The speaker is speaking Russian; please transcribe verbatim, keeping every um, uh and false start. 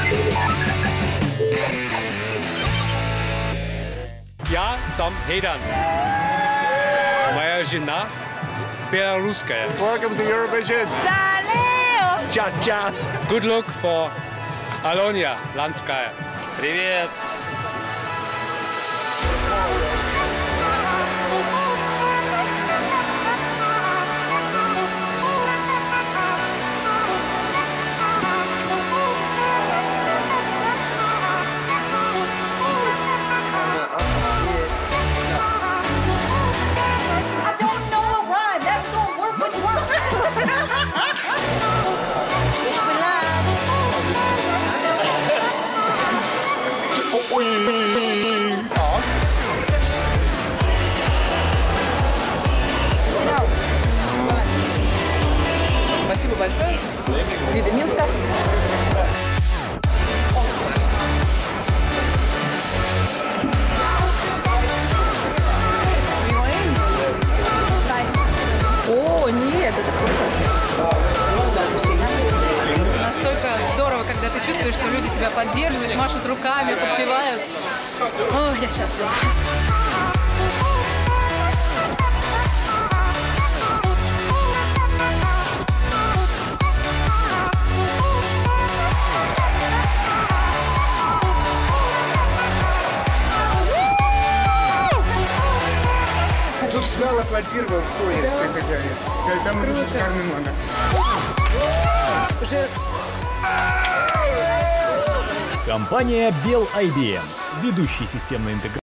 Я сам Хейдан. Моя жена белорусская. Welcome to Eurovision. Салео! Cha-cha. Good luck for Alonia Lanskaya. Привет! I don't know a rhyme. That don't work with work. Спасибо большое. Виды Минска. О, нет, это круто. Настолько здорово, когда ты чувствуешь, что люди тебя поддерживают, машут руками, подпевают. О, я счастлива. Тут зал аплодировал стоя, все хотели. Это самый шикарный номер. Компания Bell ай би эм, ведущий системный интегратор.